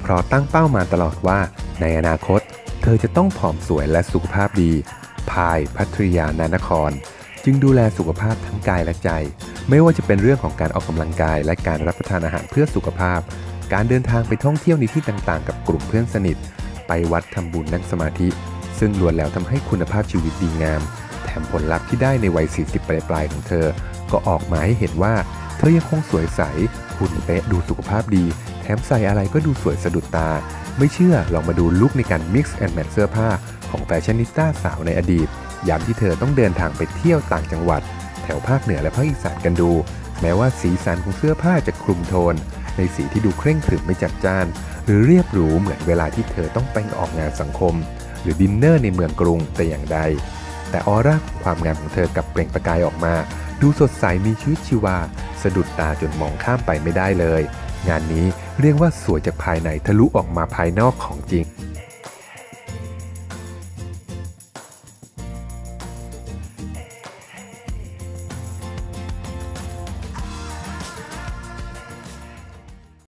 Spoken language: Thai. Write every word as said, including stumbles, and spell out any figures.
ราะตั้งเป้ามาตลอดว่าในอนาคตเธอจะต้องผอมสวยและสุขภาพดีพายภัทริยานานครจึงดูแลสุขภาพทั้งกายและใจไม่ว่าจะเป็นเรื่องของการออกกำลังกายและการรับประทานอาหารเพื่อสุขภาพการเดินทางไปท่องเที่ยวในที่ต่างๆกับกลุ่มเพื่อนสนิทไปวัดทำบุญนั่งสมาธิซึ่งล้วนแล้วทำให้คุณภาพชีวิตดีงามแถมผลลัพธ์ที่ได้ในวัยสี่สิบปลายๆของเธอก็ออกมาให้เห็นว่าเธอยังคงสวยใสหุ่นเป๊ะดูสุขภาพดีแถมใส่อะไรก็ดูสวยสะดุดตาไม่เชื่อลองมาดูลุคในการ mix and match เสื้อผ้าของแฟชั่นนิสต้าสาวในอดีตยามที่เธอต้องเดินทางไปเที่ยวต่างจังหวัดแถวภาคเหนือและภาคอีสานกันดูแม้ว่าสีสันของเสื้อผ้าจะคลุมโทนในสีที่ดูเคร่งขรึมไม่จัดจ้านหรือเรียบหรูเหมือนเวลาที่เธอต้องไปออกงานสังคมหรือดินเนอร์ในเมืองกรุงแต่อย่างใดแต่ออร่าของความงามของเธอกลับเปล่งประกายออกมาดูสดใสมีชีวิตชีวาสะดุดตาจนมองข้ามไปไม่ได้เลยงานนี้เรียกว่าสวยจากภายในทะลุออกมาภายนอกของจริง